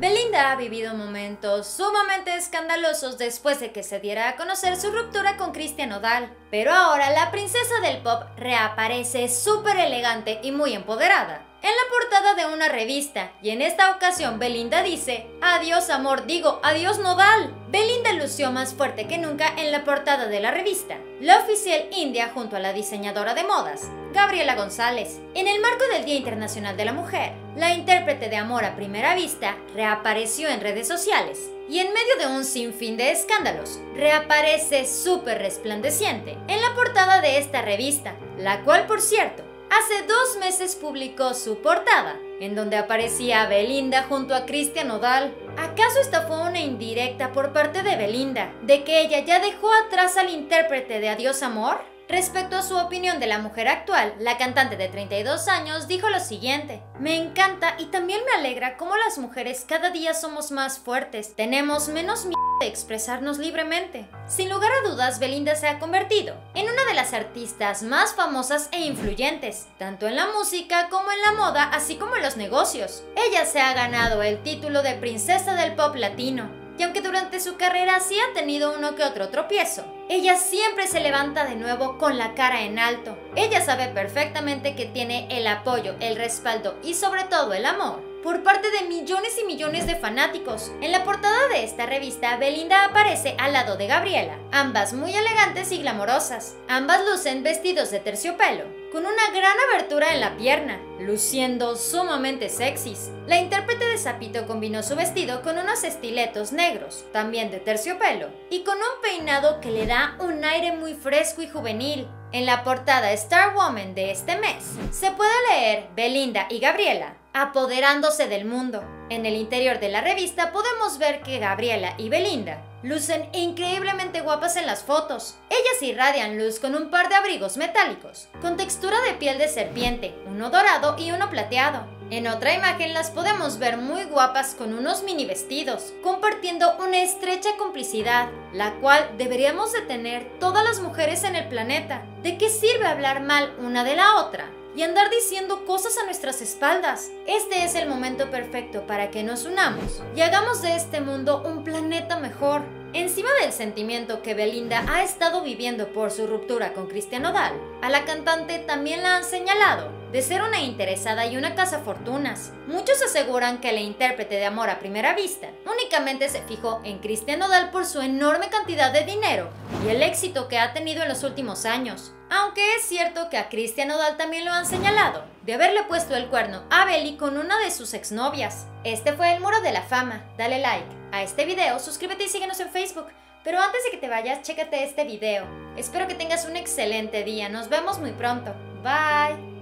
Belinda ha vivido momentos sumamente escandalosos después de que se diera a conocer su ruptura con Christian Nodal, pero ahora la princesa del pop reaparece súper elegante y muy empoderada en la portada de una revista, y en esta ocasión Belinda dice: adiós amor, digo adiós Nodal. Belinda lució más fuerte que nunca en la portada de la revista, la oficial india, junto a la diseñadora de modas, Gabriela González. En el marco del Día Internacional de la Mujer, la intérprete de Amor a Primera Vista reapareció en redes sociales y en medio de un sinfín de escándalos, reaparece súper resplandeciente en la portada de esta revista, la cual, por cierto, hace 2 meses publicó su portada, en donde aparecía Belinda junto a Christian Nodal. ¿Acaso esta fue una indirecta por parte de Belinda, de que ella ya dejó atrás al intérprete de Adiós Amor? Respecto a su opinión de la mujer actual, la cantante de 32 años dijo lo siguiente: me encanta y también me alegra cómo las mujeres cada día somos más fuertes, tenemos menos miedo de expresarnos libremente. Sin lugar a dudas, Belinda se ha convertido en una de las artistas más famosas e influyentes, tanto en la música como en la moda, así como en los negocios. Ella se ha ganado el título de princesa del pop latino, y aunque durante su carrera sí ha tenido uno que otro tropiezo, ella siempre se levanta de nuevo con la cara en alto. Ella sabe perfectamente que tiene el apoyo, el respaldo y sobre todo el amor por parte de millones y millones de fanáticos. En la portada de esta revista, Belinda aparece al lado de Gabriela, ambas muy elegantes y glamorosas. Ambas lucen vestidos de terciopelo, con una gran abertura en la pierna, luciendo sumamente sexys. La intérprete de Sapito combinó su vestido con unos estiletos negros, también de terciopelo, y con un peinado que le da un aire muy fresco y juvenil. En la portada Star Woman de este mes, se puede leer Belinda y Gabriela apoderándose del mundo. En el interior de la revista podemos ver que Gabriela y Belinda lucen increíblemente guapas en las fotos. Ellas irradian luz con un par de abrigos metálicos, con textura de piel de serpiente, uno dorado y uno plateado. En otra imagen las podemos ver muy guapas con unos mini vestidos, compartiendo una estrecha complicidad, la cual deberíamos de tener todas las mujeres en el planeta. ¿De qué sirve hablar mal una de la otra y andar diciendo cosas a nuestras espaldas? Este es el momento perfecto para que nos unamos y hagamos de este mundo un planeta mejor. Encima del sentimiento que Belinda ha estado viviendo por su ruptura con Christian Nodal, a la cantante también la han señalado de ser una interesada y una cazafortunas. Muchos aseguran que la intérprete de Amor a Primera Vista únicamente se fijó en Christian Nodal por su enorme cantidad de dinero y el éxito que ha tenido en los últimos años. Aunque es cierto que a Christian Nodal también lo han señalado de haberle puesto el cuerno a Beli con una de sus exnovias. Este fue el Muro de la Fama. Dale like a este video, suscríbete y síguenos en Facebook. Pero antes de que te vayas, chécate este video. Espero que tengas un excelente día. Nos vemos muy pronto. Bye.